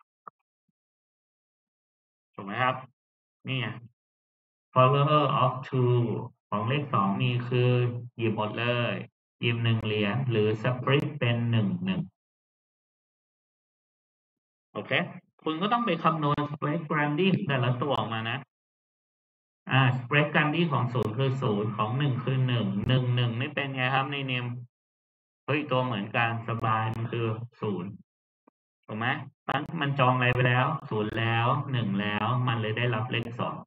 ถูกไหมครับนี่ไง follower of two ของเลขสองมีคือหยิบหมดเลยหยิบหนึ่งเหรียญหรือสปริตเป็นหนึ่งหนึ่งโอเคคุณก็ต้องไปคำนวณสเปรดแกรนดี้แต่ละตัวออกมานะอ่าสเปรดแกรนดี้ของศูนย์คือศูนย์ของหนึ่งคือหนึ่งหนึ่งหนึ่งไม่เป็นไงครับในเนมเฮ้ยตัวเหมือนกันสบายมันคือศูนย์ถูกไหมมันมันจองอะไรไปแล้วศูนย์แล้วหนึ่งแล้วมันเลยได้รับเลขสอง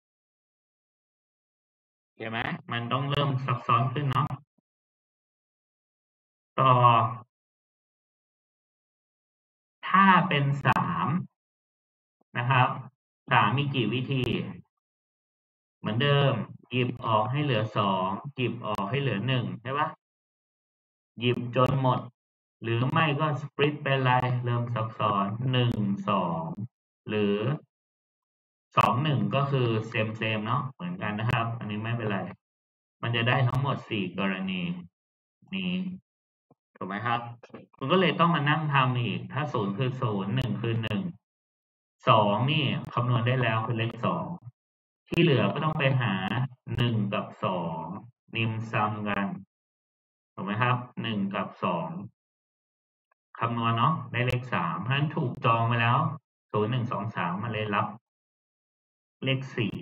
เห็นไหมมันต้องเริ่มซับซ้อนขึ้นเนาะต่อถ้าเป็นสามนะครับสามมีกี่วิธีเหมือนเดิมหยิบออกให้เหลือสองหยิบออกให้เหลือหนึ่งใช่ปะหยิบจนหมดหรือไม่ก็สปริตเป็นไรเริ่มซับซ้อนหนึ่งสองหรือสองหนึ่งก็คือเซมเซมเนาะเหมือนกันนะครับอันนี้ไม่เป็นไรมันจะได้ทั้งหมดสี่กรณีนี้ถูกไหมครับคุณก็เลยต้องมานั่งทำอีกถ้าศูนย์คือศูนย์หนึ่งคือหนึ่งสองนี่คำนวณได้แล้วคือเลขสองที่เหลือก็ต้องไปหาหนึ่งกับสองนิมซัมกันถูกไหมครับหนึ่งกับสองคำนวณเนาะได้เลขสามเพราะฉะนั้นถูกจองไปแล้วศูนย์หนึ่งสองสามมาเลยรับเลขสี่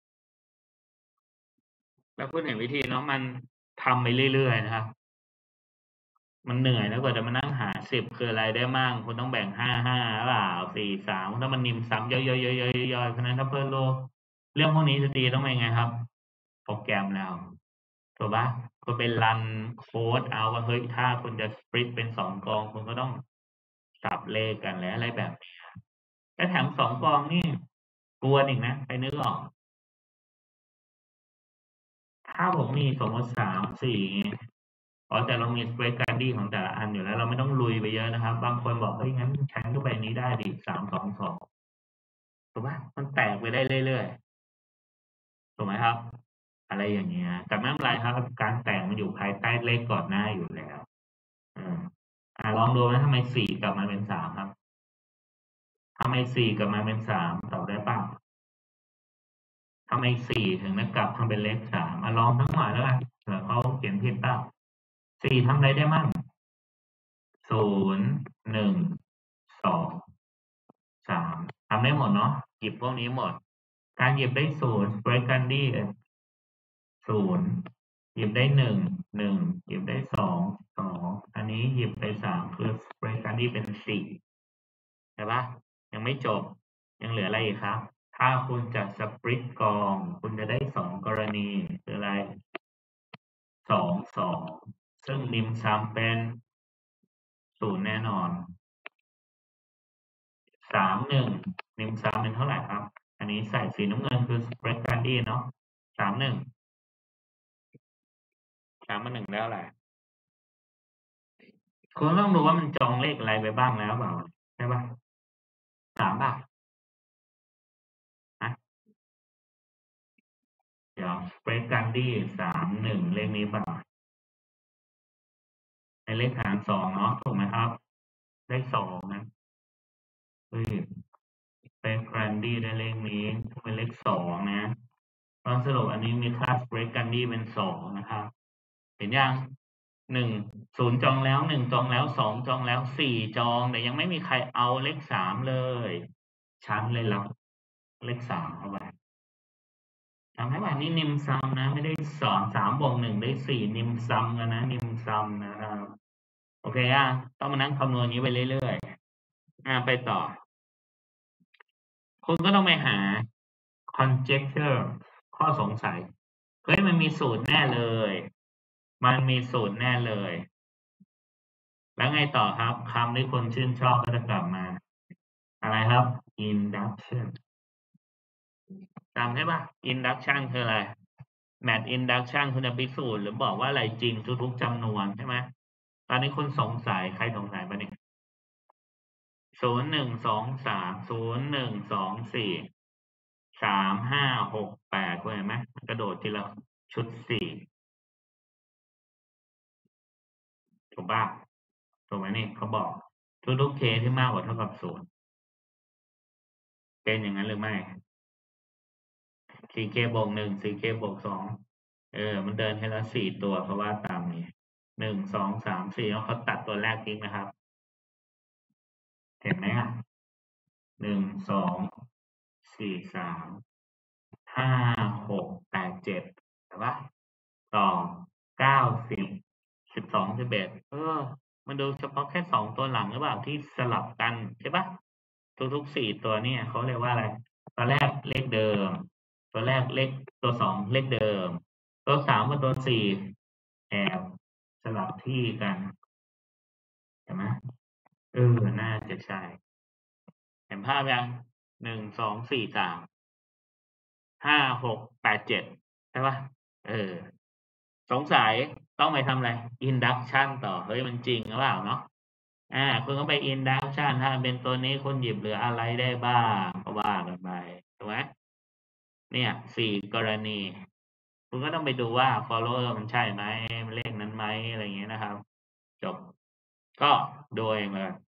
แล้วคุณเห็นวิธีเนาะมันทำไปเรื่อยๆนะครับมันเหนื่อยแล้วกว่าจะมานั่งหาสิบคืออะไรได้มั่งคุณต้องแบ่งห้าห้าเปล่าสี่สามถ้ามันนิมซ้ำย่อยๆๆๆๆเพราะฉะนั้นถ้าเพิ่มโลเรื่องพวกนี้จะตีต้องเป็นไงครับโปรแกรมแล้วถูกปะคุณไปรันโค้ดเอาว่าเฮ้ยถ้าคุณจะสปริตเป็นสองกองคุณก็ต้องสับเลขกันและอะไรแบบนี้และแถมสองกองนี่กวนอีกนะไปนึกออกถ้าผมมีสมมติสามสี่อ๋อแต่เรามี spread guarantee ของแต่ละอันอยู่แล้วเราไม่ต้องลุยไปเยอะนะครับบางคนบอกเฮ้ยงั้นฉันก็ไปนี้ได้ดิสามสองสองถูกปะมันแตกไปได้เรื่อยๆถูกไหมครับอะไรอย่างเงี้ยแต่ไม่เป็นไรครับการแตกมันอยู่ภายใต้เลขก่อนหน้าอยู่แล้วอืมอ่าลองดูนะทำไมสี่กลับมาเป็นสามครับทำไมสี่กลับมาเป็นสามตอบได้เปล่าทำไมสี่ถึงไม่กลับมาเป็นเลขสามมาลองทั้งหมดแล้วกันเผื่อเขาเขียนผิดเปล่าสี่ทำอะไรได้มั่งศูนย์หนึ่งสองสามทำได้หมดเนาะหยิบพวกนี้หมดการหยิบได้ศูนย์ spread candy ศูนย์หยิบได้หนึ่งหนึ่งหยิบได้สองสองอันนี้หยิบไปสามคือ spread candy เป็นสี่ใช่ปะยังไม่จบยังเหลืออะไรอีกครับถ้าคุณจะสปริตกองคุณจะได้สองกรณีคืออะไรสองสองซึ่งนิมซ้ำเป็นศูนย์แน่นอนสามหนึ่งนิมซ้ำเป็นเท่าไหร่ครับอันนี้ใส่สีน้ำเงินคือ spread candy เนาะสามหนึ่งสามมาหนึ่งแล้วแหละคุณต้องดูว่ามันจองเลขอะไรไปบ้างแล้วเปล่าใช่ปะสามป่ะนะเดี๋ยว spread candy สามหนึ่งเลขนี้เปล่าในเลขฐานสองเนาะถูกไหมครับเลขสองนะเฮ้ย spread candy ได้เลขนี้เป็นเลขสองนะตอนสรุปอันนี้มีค่า spread candy เป็นสองนะครับเห็นยังหนึ่งศูนย์จองแล้วหนึ่งจองแล้วสองจองแล้วสี่จองแต่ยังไม่มีใครเอาเลขสามเลยฉันเลยรับเลขสามเข้าไปทำให้ว่านี่นิมซัมนะไม่ได้สอนสามบวกหนึ่งได้สี่นิมซัมกันนะนิมซัมนะครับโอเคอ่ะต้องมานั่งคำนวณนี้ไปเรื่อยๆอ่ะไปต่อคุณก็ต้องไปหา conjecture ข้อสงสัยเฮ้ยมันมีสูตรแน่เลยมันมีสูตรแน่เลยแล้วไงต่อครับคำที่คนชื่นชอบก็จะกลับมาอะไรครับ induction จำได้ปะ induction คืออะไร match induction คุณจะพิสูจน์หรือบอกว่าอะไรจริงทุกๆจำนวนใช่ไหมตอนนี้คุณสงสัยใครสงสัยปะเนี่ยศูนย์หนึ่งสองสามศูนย์หนึ่งสองสี่สามห้าหกแปดคุณเห็นไหมมันกระโดดทีละชุดสี่ถูกป่ะถูกไหมนี่เขาบอกทุกๆเคที่มากกว่าเท่ากับศูนย์เป็นอย่างนั้นหรือไม่สี่เคบวกหนึ่งสี่เคบวกสองเออมันเดินให้ละสี่ตัวเพราะว่าตามนี้หนึ่งสองสามสี่แล้วเขาตัดตัวแรกทิ้งนะครับเห็นไหมอ่ะหนึ่งสองสี่สามห้าหกแปดเจ็ดใช่ปะต่อเก้าสิบสิบสองสิบเอ็ดเออมันดูเฉพาะแค่สองตัวหลังหรือเปล่าที่สลับกันใช่ปะทุกๆสี่ตัวเนี่ยเขาเรียกว่าอะไรตัวแรกเลขเดิมตัวแรกเลขตัวสองเลขเดิมตัวสามกับตัวสี่แอบสลับที่กันเห็นไหมเออน่าจะใช่เห็นภาพยังหนึ่งสองสี่สามห้าหกแปดเจ็ดใช่ปะเออสงสัยต้องไปทำอะไร induction ต่อเฮ้ยมันจริงหรือเปล่าเนาะอ่าคุณก็ไป induction ถ้าเป็นตัวนี้คุณหยิบเหลืออะไรได้บ้างก็ว่ากันไปถูกไหมเนี่ยสี่กรณี คุณก็ต้องไปดูว่า follower มันใช่ไหมเลขนั้นไหมอะไรอย่างเงี้ยนะครับ จบ ก็ดูเองเลย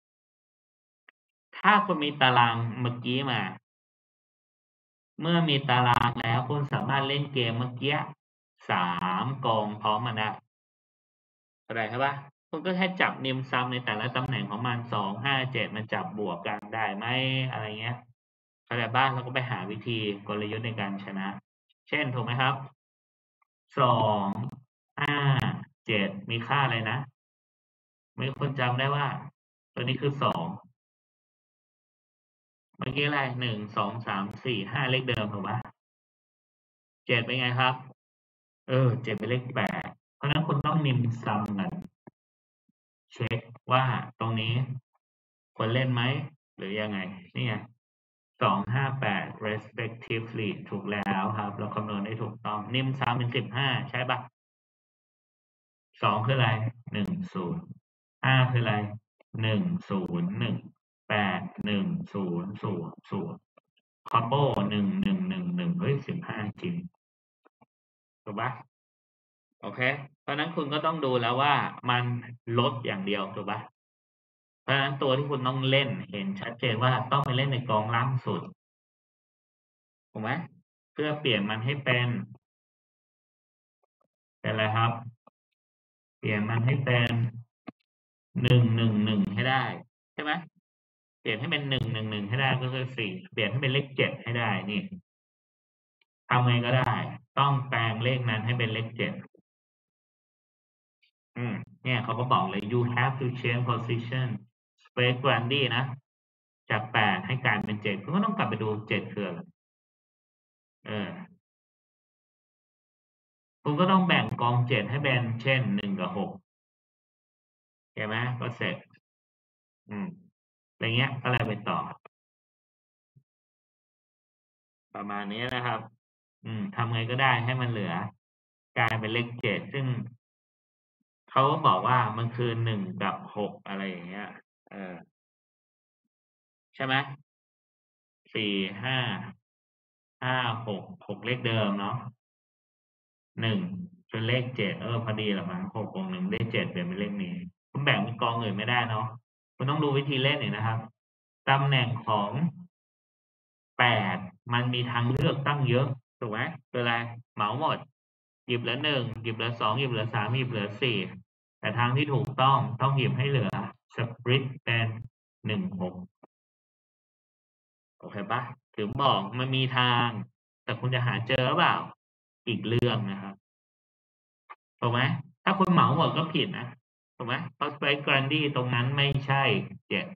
ถ้าคุณมีตารางเมื่อกี้มา เมื่อมีตารางแล้วคุณสามารถเล่นเกมเมื่อกี้สามกองพร้อมกันได้เข้าใจใช่ปะคุณก็แค่จับนิมซัมในแต่ละตำแหน่งของมันสองห้าเจ็ดมันจับบวกกันได้ไหมอะไรเงี้ยเข้าใจบ้างเราก็ไปหาวิธีกลยุทธ์ในการชนะ เช่นถูกไหมครับสองห้าเจ็ดมีค่าอะไรนะมีคนจำได้ว่า ตัวนี้คือสองเมื่อกี้อะไรหนึ่งสองสามสี่ห้าเลขเดิมถูกปะเจ็ดเป็นไงครับ เออเจ็ดเป็นเลขแปดเพราะฉะนั้นคุณต้องนิมซัมกันเช็คว่าตรงนี้ควรเล่นไหมหรือยังไงนี่ไงสองห้าแปด respectively ถูกแล้วครับเราคำนวณได้ถูกต้องนิมซัมเป็นสิบห้าใช่ปะสองคืออะไรหนึ่งศูนย์ห้าคืออะไรหนึ่งศูนย์หนึ่งแปดหนึ่งศูนย์ศูนย์ศูนย์คอมโบหนึ่งหนึ่งหนึ่งหนึ่งเฮ้ยสิบห้าจริงถูกปะ โอเค เพราะนั้นคุณก็ต้องดูแล้วว่ามันลดอย่างเดียวถูกปะเพราะฉะนั้นตัวที่คุณต้องเล่นเห็นชัดเจนว่าต้องไปเล่นในกองล่างสุดถูกไหมเพื่อเปลี่ยนมันให้เป็นเป็นอะไรครับ เปลี่ยนมันให้เป็นหนึ่งหนึ่งหนึ่งให้ได้ใช่ไหมเปลี่ยนให้เป็นหนึ่งหนึ่งหนึ่งให้ได้ก็คือสี่เปลี่ยนให้เป็นเลขเจ็ดให้ได้นี่ทำไงก็ได้ ต้องแปลงเลขนั้นให้เป็นเลขเจ็ดอืมเนี่ยเขาก็บอกเลย you have to change position space grandy นะ จากแปดให้กลายเป็นเจ็ดคุณก็ต้องกลับไปดูเจ็ดคืออะไรเออคุณก็ต้องแบ่งกองเจ็ดให้เป็นเช่นหนึ่งกับหกใช่ไหมก็เสร็จอืมอะไรเงี้ยก็เลยไปต่อ ประมาณนี้นะครับ อืมทำไงก็ได้ให้มันเหลือกลายเป็นเลขเจ็ดซึ่งเขาก็บอกว่ามันคือหนึ่งกับหกอะไรอย่างเงี้ยเออใช่ไหมสี่ห้าห้าหกหกเลขเดิมเนาะหนึ่งจนเลขเจ็ดเออพอดีละมั้งหกบวกหนึ่งได้เจ็ดเปลี่ยนเป็นเลขนี้คุณแบ่งเป็นกองอื่นไม่ได้เนาะคุณต้องดูวิธีเล่นเนี่ยนะครับตำแหน่งของแปดมันมีทางเลือกตั้งเยอะถูกไหมคืออะไรเหมาหมดหยิบเหลือหนึ่งหยิบเหลือสองหยิบเหลือสามหยิบเหลือสี่แต่ทางที่ถูกต้องต้องหยิบให้เหลือสปริตเป็นหนึ่งหกโอเคปะถึงบอกมันมีทางแต่คุณจะหาเจอหรือเปล่าอีกเรื่องนะครับ ถูกไหมถ้าคุณเหมาหมดก็ผิดนะถูกไหมเพราะ space grandly ตรงนั้นไม่ใช่เจ็ด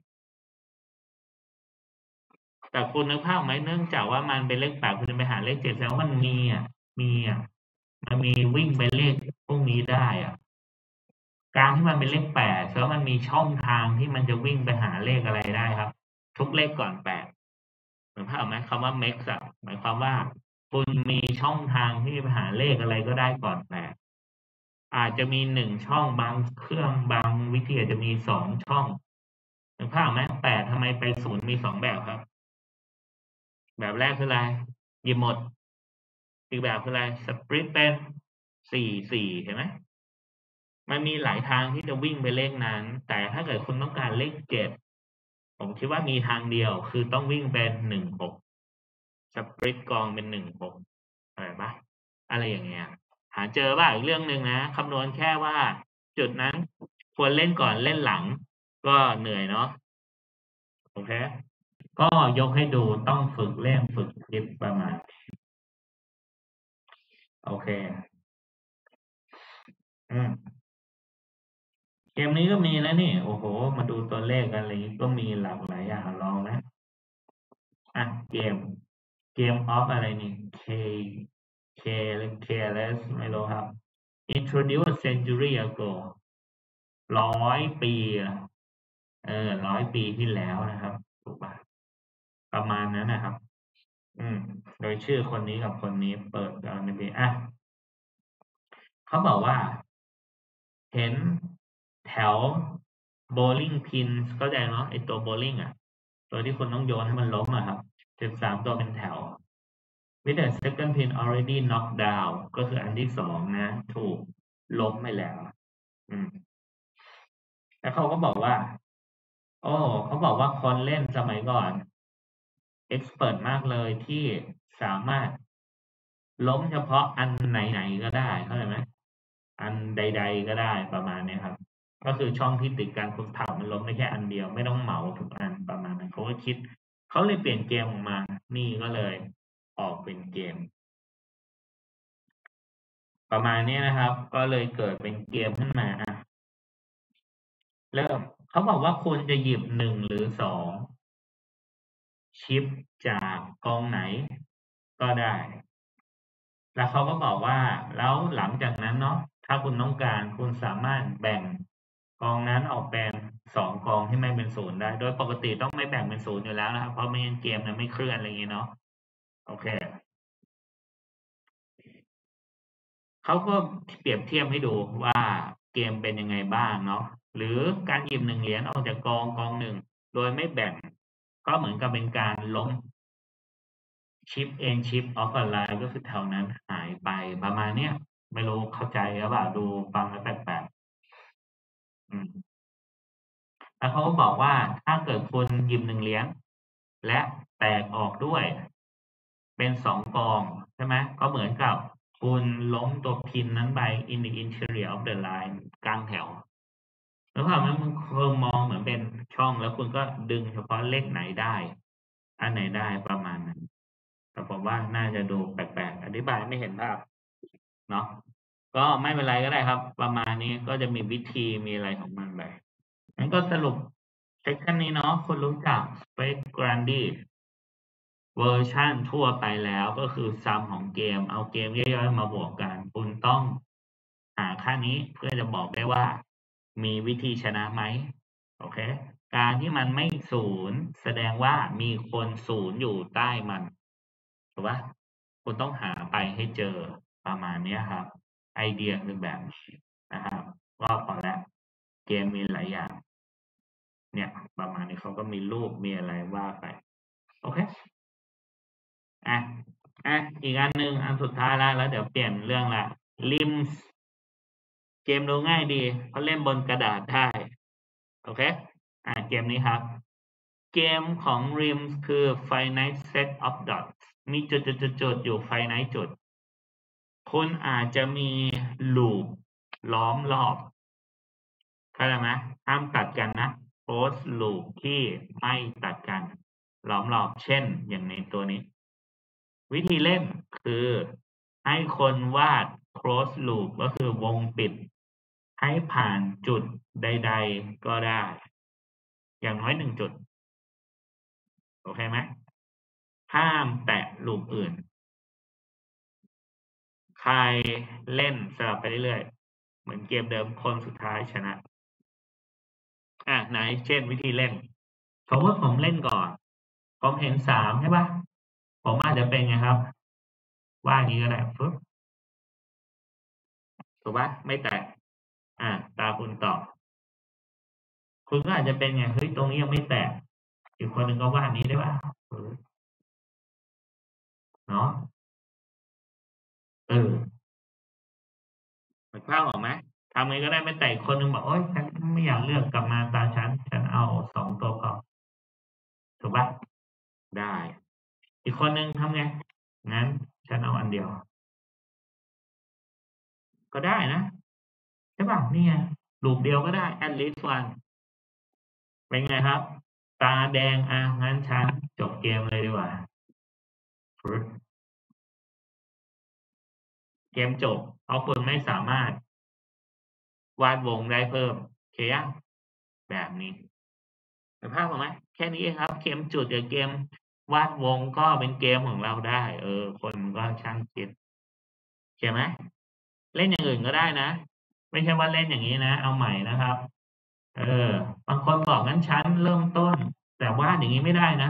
แต่คุณนึกภาพไหมเนื่องจากว่ามันเป็นเลขแปดคุณจะไปหาเลขเจ็ดแสดงว่ามันมีอ่ะมีอ่ะมันมีวิ่งไปเลขพวกนี้ได้อ่ะการที่มันเป็นเลขแปดแสดงว่ามันมีช่องทางที่มันจะวิ่งไปหาเลขอะไรได้ครับทุกเลขก่อนแปดเหมือนภาพไหมคำว่า max อะหมายความว่าคุณมีช่องทางที่จะไปหาเลขอะไรก็ได้ก่อนแปด อาจจะมีหนึ่งช่องบางเครื่องบางวิธีอาจจะมีสองช่องนึกภาพไหมแปดทำไมไปศูนย์มีสองแบบครับแบบแรกคืออะไรหยิบหมดอีกแบบคืออะไรสปริตเป็นสี่สี่เห็นไหมมันมีหลายทางที่จะวิ่งไปเลขนั้นแต่ถ้าเกิดคุณต้องการเลขเจ็ดผมคิดว่ามีทางเดียวคือต้องวิ่งเป็นหนึ่งหกสปริตกองเป็นหนึ่งหกอะไรปะอะไรอย่างเงี้ยหาเจอป่ะอีกเรื่องหนึ่งนะคำนวณแค่ว่าจุดนั้นควรเล่นก่อนเล่นหลังก็เหนื่อยเนาะโอเคก็ยกให้ดูต้องฝึกเล่นฝึกคิดประมาณโอเคอืมเกมนี้ก็มีแล้วนี่โอ้โหมาดูตัวเลขกันอะไรก็มีหลากหลายอย่างลองนะอ่ะเกมเกมออฟอะไรนี่ K K หรือ Careless ไม่รู้ครับ introduced a century ago ร้อยปีอะเออร้อยปีที่แล้วนะครับถูกปะประมาณนั้นนะครับอืมโดยชื่อคนนี้กับคนนี้เปิดเอาในเบอ่ะเขาบอกว่าเห็นแถวโบลิ่งพินเข้าใจเนาะไอตัวโบลิ่งอ่ะตัวที่คุณต้องโยนให้มันล้มอะครับสิบสามตัวเป็นแถว with the second pin already knocked down ก็คืออันที่สองนะถูกล้มไปแล้วอืมแล้วเขาก็บอกว่าโอ้เขาบอกว่าคนเล่นสมัยก่อนเอ็กซ์เพิมากเลยที่สามารถล้มเฉพาะอันไหนๆก็ได้เข้าใจไหมอันใดๆก็ได้ประมาณเนี้ยครับก็คือช่องที่ติดกันคุณผลักมันล้มได้แค่อันเดียวไม่ต้องเหมาทุกอันประมาณนั้นเขาก็คิดเขาเลยเปลี่ยนเกมออกมานี่ก็เลยออกเป็นเกมประมาณนี้นะครับก็เลยเกิดเป็นเกมขึ้นมาอ่ะเริ่มเขาบอกว่าคุณจะหยิบหนึ่งหรือสองชิปจากกองไหนก็ได้ แล้วเขาก็บอกว่าแล้วหลังจากนั้นเนาะถ้าคุณต้องการคุณสามารถแบ่งกองนั้นออกเป็นสองกองที่ไม่เป็นศูนย์ได้โดยปกติต้องไม่แบ่งเป็นศูนย์อยู่แล้วนะครับเพราะไม่งั้นเกมมันไม่เคลื่อนอะไรอย่างงี้เนาะโอเคเขาก็เปรียบเทียบให้ดูว่าเกมเป็นยังไงบ้างเนาะหรือการหยิบหนึ่งเหรียญออกจากกองกองหนึ่งโดยไม่แบ่งก็เหมือนกับเป็นการล้มชิปเอนชิปออฟออนไลน์ก็คือแถวนั้นหายไปประมาณเนี้ยไม่รู้เข้าใจหรือเปล่าดูฟังแล้วแปลกๆอืม แล้วเขาก็บอกว่าถ้าเกิดคุณหยิบหนึ่งเหรียญและแตกออกด้วยเป็นสองกองใช่ไหมก็เหมือนกับคุณล้มตัวพินนั้นไป in the interior of the line กลางแถวแล้วพอมันคุณมองเหมือนเป็นช่องแล้วคุณก็ดึงเฉพาะเลขไหนได้อันไหนได้ประมาณนั้นแต่ผมว่าน่าจะดูแปลกๆอธิบายไม่เห็นภาพเนาะก็ไม่เป็นไรก็ได้ครับประมาณนี้ก็จะมีวิธีมีอะไรของมันไป งั้นก็สรุปเซสชันนี้เนาะคุณรู้จัก Space Grandi เวอร์ชันทั่วไปแล้วก็คือซัมของเกมเอาเกมย่อยๆมาบวกกันคุณต้องหาค่านี้เพื่อจะบอกได้ว่ามีวิธีชนะไหมโอเคการที่มันไม่ศูนย์แสดงว่ามีคนศูนย์อยู่ใต้มันถูกปะคุณต้องหาไปให้เจอประมาณนี้ครับไอเดียคือแบบนี้นะครับก็พอแล้วเกมมีหลายอย่าง เนี่ยประมาณนี้เขาก็มีรูปมีอะไรว่าไปโอเคอ่ะอ่ะอีกอันหนึ่งอันสุดท้ายแล้วแล้วเดี๋ยวเปลี่ยนเรื่องละริมเกมดูง่ายดีเขาเล่นบนกระดาษได้โอเคอ่ะเกมนี้ครับเกมของ ริมส์ คือ finite set of dots มีจุดๆๆๆอยู่ finite จุดคุณอาจจะมีลูปล้อมรอบเข้าใจไหมห้ามตัดกันนะ close loop ที่ไม่ตัดกันล้อมรอบเช่นอย่างในตัวนี้ วิธีเล่นคือให้คนวาด close loop ก็คือวงปิดให้ผ่านจุดใดๆก็ได้อย่างน้อยหนึ่งจุดโอเคไหมห้ามแตะลูปอื่นใครเล่นสลับไปเรื่อยๆเหมือนเกมเดิมคนสุดท้ายชนะอ่ะไหนเช่นวิธีเล่นสมมติผมเล่นก่อนผมเห็นสามใช่ปะผมอาจจะเป็นไงครับวาดอย่างนี้ก็ได้ปึ๊บถูกปะไม่แตะอ่ะตาคุณต่อ คุณก็อาจจะเป็นไงเฮ้ยตรงนี้ยังไม่แตกอีกคนหนึ่งก็วาดนี้ได้ป่ะเออเนาะเออนึกภาพออกไหมทำไงก็ได้ไม่แตกคนหนึ่งบอกโอ๊ยฉันไม่อยากเลือกกลับมาตาฉันฉันเอาสองตัวพอถูกป่ะได้อีกคนหนึ่งทำไงงั้นฉันเอาอันเดียวก็ได้นะใช่ป่ะนี่ไงลูปเดียวก็ได้ at least one เป็นไงครับ ตาแดงอ่ะงั้นฉันจบเกมเลยดีกว่าเกมจบเพราะคุณไม่สามารถวาดวงได้เพิ่มโอเคยังแบบนี้เห็นภาพออกไหมแค่นี้เองครับ เกมจุดกับเกมวาดวงก็เป็นเกมของเราได้ เออ คนมันก็ช่างคิดเข้าใจไหมเล่นอย่างอื่นก็ได้นะ ไม่ใช่ว่าเล่นอย่างนี้นะ เอาใหม่นะครับ เออ บางคนบอกงั้นฉันเริ่มต้น แต่วาดอย่างนี้ไม่ได้นะ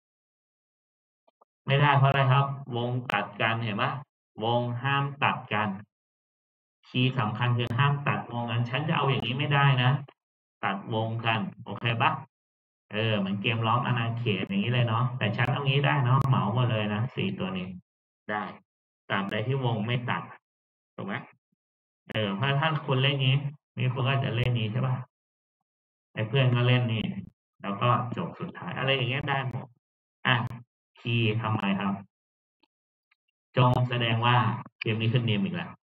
ไม่ได้เพราะอะไรครับ วงตัดกันเห็นปะวงห้ามตัดกัน คีย์สำคัญคือห้ามตัดวงกัน ฉันจะเอาอย่างนี้ไม่ได้นะ ตัดวงกัน โอเคปะเออเหมือนเกมล้อมอาณาเขตอย่างนี้เลยเนาะ แต่ฉันเอางี้ได้เนาะ เหมาหมดเลยนะสี่ตัวนี้ ได้ตราบใดที่วงไม่ตัด ถูกไหมเออเพราะถ้าคุณเล่นนี้ มีคนก็จะเล่นนี้ใช่ปะไอ้เพื่อนก็เล่นนี่ แล้วก็จบสุดท้าย อะไรอย่างเงี้ยได้หมด อ่ะ คีย์ทำไมครับ จงแสดงว่าเกมนี้ขึ้นเนมอีกแล้ว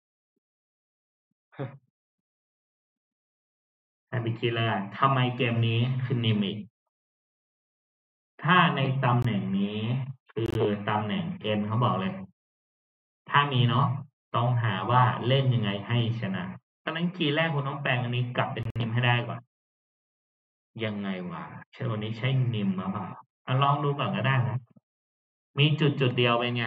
ให้ไปคิดแล้วกันทำไมเกมนี้ขึ้นเนมอีก ถ้าในตำแหน่งนี้คือตำแหน่ง n เขาบอกเลย ถ้ามีเนาะต้องหาว่าเล่นยังไงให้ชนะตอนนั้นคีย์แรกคุณต้องแปลงอันนี้กลับเป็นนิมให้ได้ก่อน ยังไงวะใช่วันนี้ใช่นิมหรือเปล่าอะลองดูก่อนก็ได้นะ มีจุดจุดเดียวเป็นไง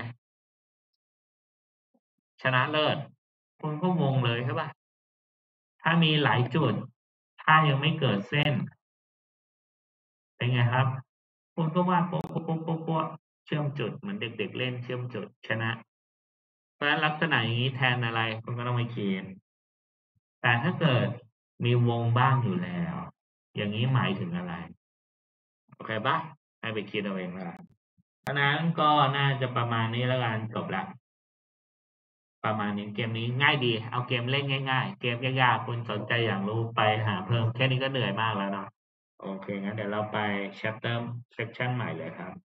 ชนะเลิศคุณก็งงเลยใช่ปะถ้ามีหลายจุด ถ้ายังไม่เกิดเส้น เป็นไงครับ คุณก็วาดโป๊ะโป๊ะโป๊ะโป๊ะโป๊ะเชื่อมจุดเหมือนเด็กๆเล่นเชื่อมจุดชนะ เพราะฉะนั้นลักษณะอย่างนี้แทนอะไรคุณก็ต้องไปเขียน แต่ถ้าเกิดมีวงบ้างอยู่แล้ว อย่างนี้หมายถึงอะไร โอเคปะให้ไปคิดเอาเองละเพราะฉะนั้นก็น่าจะประมาณนี้แล้วกันจบละประมาณนี้เกมนี้ง่ายดี เอาเกมเล่นง่ายๆ เกมยากๆคุณสนใจอยากรู้ไปหาเพิ่มแค่นี้ก็เหนื่อยมากแล้วเนาะโอเคงั้นเดี๋ยวเราไป chapter section ใหม่เลยครับ